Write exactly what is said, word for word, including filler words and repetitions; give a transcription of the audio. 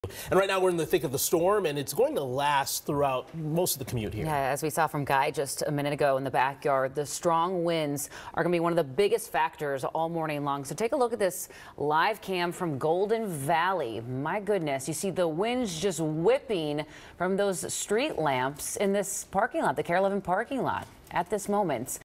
And right now we're in the thick of the storm, and it's going to last throughout most of the commute here. Yeah, as we saw from Guy just a minute ago in the backyard, the strong winds are going to be one of the biggest factors all morning long. So take a look at this live cam from Golden Valley. My goodness, you see the winds just whipping from those street lamps in this parking lot, the KARE eleven parking lot at this moment.